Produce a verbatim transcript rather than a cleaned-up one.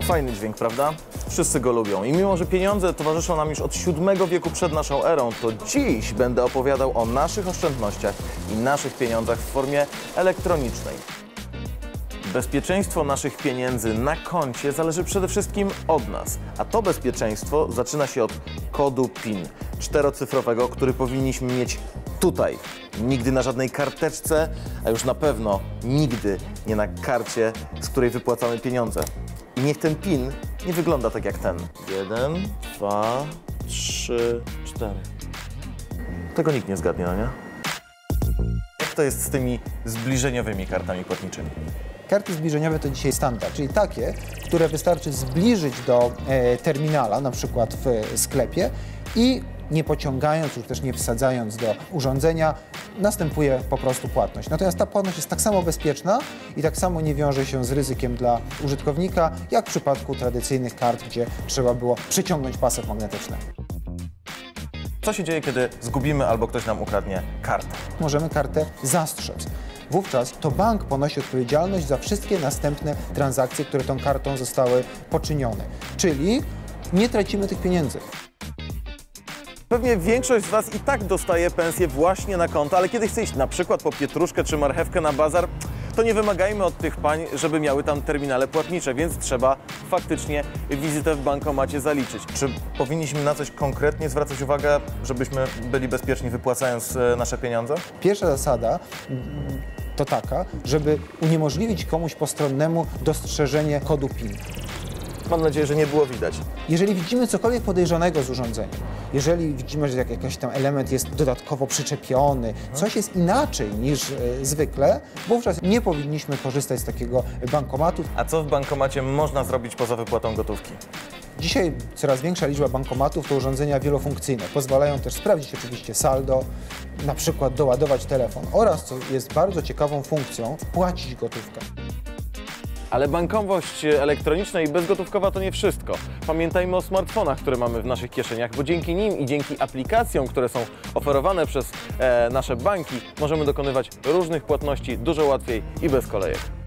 Fajny dźwięk, prawda? Wszyscy go lubią. I mimo, że pieniądze towarzyszą nam już od siódmego wieku przed naszą erą, to dziś będę opowiadał o naszych oszczędnościach i naszych pieniądzach w formie elektronicznej. Bezpieczeństwo naszych pieniędzy na koncie zależy przede wszystkim od nas, a to bezpieczeństwo zaczyna się od kodu PIN, czterocyfrowego, który powinniśmy mieć tutaj. Nigdy na żadnej karteczce, a już na pewno nigdy nie na karcie, z której wypłacamy pieniądze. I niech ten PIN nie wygląda tak jak ten. Jeden, dwa, trzy, cztery. Tego nikt nie zgadnie, no nie? Jak to jest z tymi zbliżeniowymi kartami płatniczymi? Karty zbliżeniowe to dzisiaj standard, czyli takie, które wystarczy zbliżyć do e, terminala, na przykład w sklepie i nie pociągając, już też nie wsadzając do urządzenia, następuje po prostu płatność. Natomiast ta płatność jest tak samo bezpieczna i tak samo nie wiąże się z ryzykiem dla użytkownika, jak w przypadku tradycyjnych kart, gdzie trzeba było przyciągnąć pasek magnetyczny. Co się dzieje, kiedy zgubimy albo ktoś nam ukradnie kartę? Możemy kartę zastrzec. Wówczas to bank ponosi odpowiedzialność za wszystkie następne transakcje, które tą kartą zostały poczynione. Czyli nie tracimy tych pieniędzy. Pewnie większość z Was i tak dostaje pensję właśnie na konto, ale kiedy chce iść na przykład po pietruszkę czy marchewkę na bazar, to nie wymagajmy od tych pań, żeby miały tam terminale płatnicze, więc trzeba faktycznie wizytę w bankomacie zaliczyć. Czy powinniśmy na coś konkretnie zwracać uwagę, żebyśmy byli bezpieczni, wypłacając nasze pieniądze? Pierwsza zasada to taka, żeby uniemożliwić komuś postronnemu dostrzeżenie kodu PIN. Mam nadzieję, że nie było widać. Jeżeli widzimy cokolwiek podejrzanego z urządzeniem, jeżeli widzimy, że jakiś tam element jest dodatkowo przyczepiony, mhm. coś jest inaczej niż e, zwykle, wówczas nie powinniśmy korzystać z takiego bankomatu. A co w bankomacie można zrobić poza wypłatą gotówki? Dzisiaj coraz większa liczba bankomatów to urządzenia wielofunkcyjne. Pozwalają też sprawdzić oczywiście saldo, na przykład doładować telefon oraz, co jest bardzo ciekawą funkcją, wpłacić gotówkę. Ale bankowość elektroniczna i bezgotówkowa to nie wszystko. Pamiętajmy o smartfonach, które mamy w naszych kieszeniach, bo dzięki nim i dzięki aplikacjom, które są oferowane przez e, nasze banki, możemy dokonywać różnych płatności dużo łatwiej i bez kolejek.